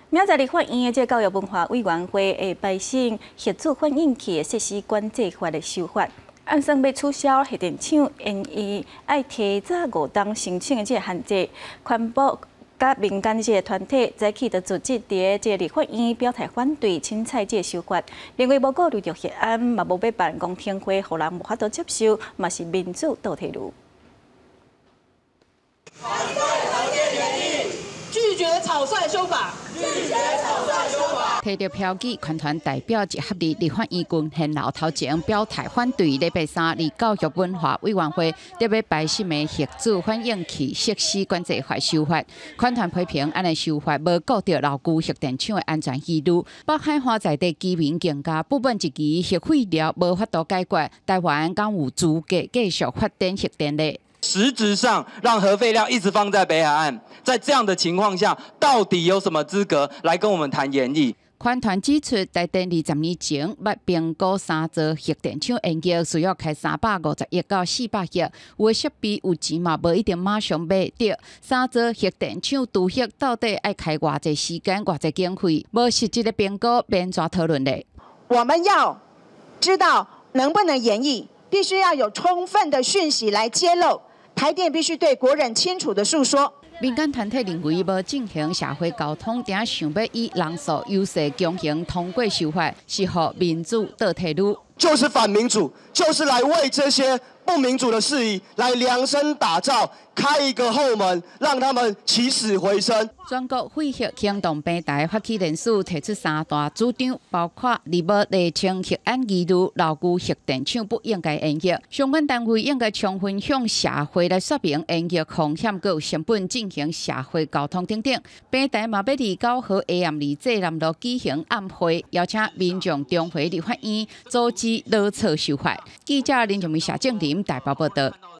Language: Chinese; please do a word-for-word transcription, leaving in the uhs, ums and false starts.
明仔日法院的这教育文化委员会会排审核子反应器的设施管制法的修法，按算要取消核电厂因伊爱提早五档申请的这个限制，环保甲民间这个团体早起就组织伫这个立法院表态反对凊彩这个修法，认为无顾虑到核安，嘛无要办公听会，互人无法度接受，嘛是民主倒退路。 拒绝草率修法，拒绝草率修法。 提着票据，全团代表一合理立法院群现楼头前表态反对礼拜三伫教育文化委员会特别排审的核子反应器设施管制法修法。全团批评安尼修法无顾到老旧核电厂的安全疑虑。北海岸在地居民更加不满一期核废料无法度解决，台湾敢有资格继续发展核电呢？ 实质上让核废料一直放在北海岸，在这样的情况下，到底有什么资格来跟我们谈研议？ 全团指出，台电二十年前捌评估三座核电厂延役需要开三百五十亿到四百亿，有的设备有钱嘛，无一定马上买到。三座核电厂除核到底爱开偌济时间、偌济经费，无实际的评估，变怎讨论嘞？ 我们要知道能不能延役，必须要有充分的讯息来揭露。 台电必须对国人清楚的诉说。 民间团体认为，无进行社会沟通，定想要以人数优势强行通过修法，是互民主倒退路， 就是反民主，就是来为这些不民主的事宜来量身打造，开一个后门，让他们起死回生。 全国废核行动平台发起人士提出三大主张，包括立无厘清核安疑虑，老旧核电厂不应该延役，相关单位应该充分向社会来说明延役风险佮成本，进行社会沟通等等。平台嘛要二九号下暗二这南路举行暗会，邀请民众重回立法院，阻止落错修法。记者林仲明、谢正林台北报道。